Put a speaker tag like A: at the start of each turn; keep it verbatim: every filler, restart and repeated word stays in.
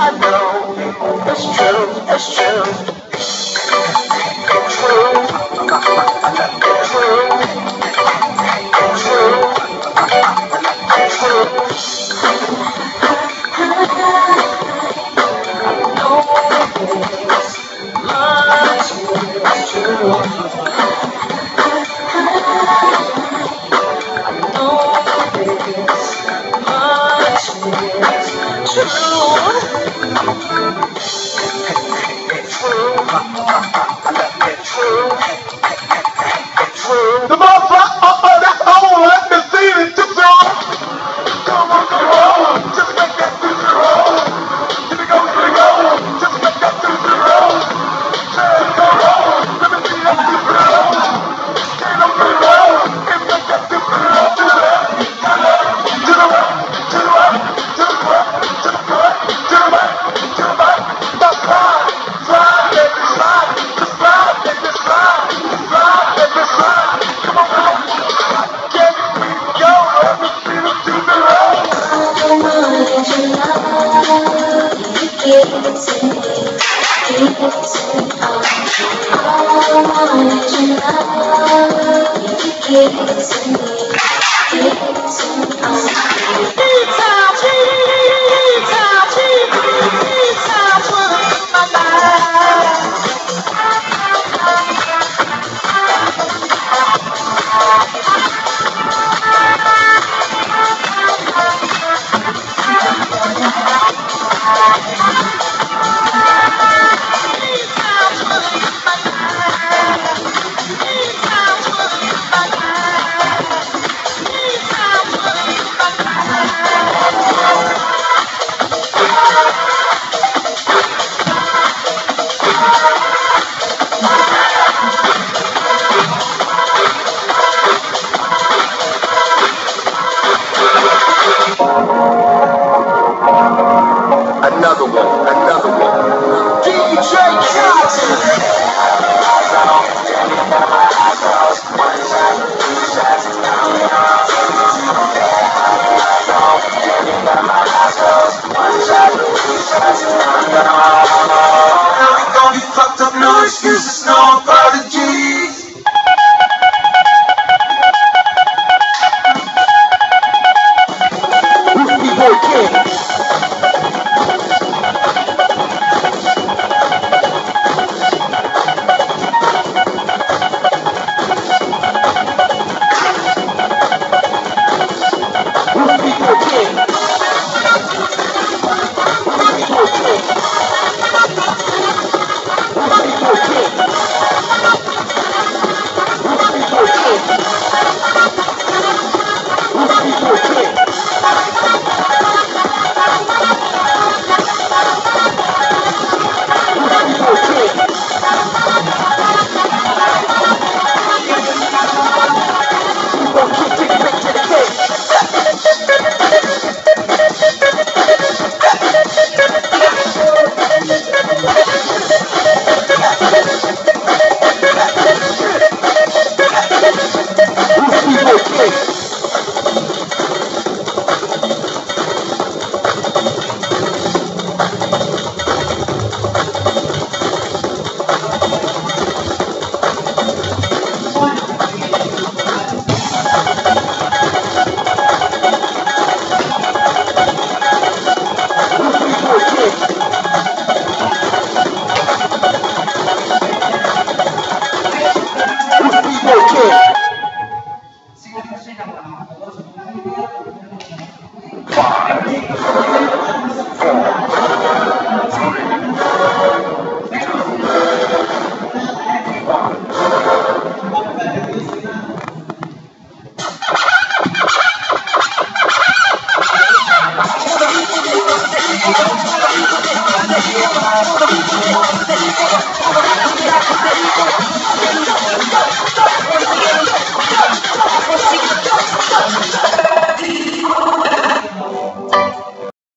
A: I know it's true, it's true, it's true,
B: The motherfucker, uh, uh, that's all. Let me see it. Just roll. Come on, come on. Just make that pussy roll. Here we go, here we go. Just make that pussy roll. Let it go roll. Let me see that pussy roll. Get on the roll. And make that pussy roll. To the left, to the left, to the right, to the right, to the left, to the right, to the right, to the right. Now slide, slide, baby, slide. Just slide, baby, slide. Slide, baby, slide. Come on, come on. Get it, we go. Let me see the pussy roll.
C: Give it to me, give it to me, all I want is your love. Give it to me, give it to me, all E-Town, E-Town, E-Town, my life.
A: another one, another one. D J Cotton.
B: Now we gon' get fucked up, no excuses, no apologies.
A: Whiskey Boy King. Whiskey Boy King. Whiskey Boy King. Whiskey Boy King. Whiskey Boy King. Whiskey Boy King.
C: Thank you.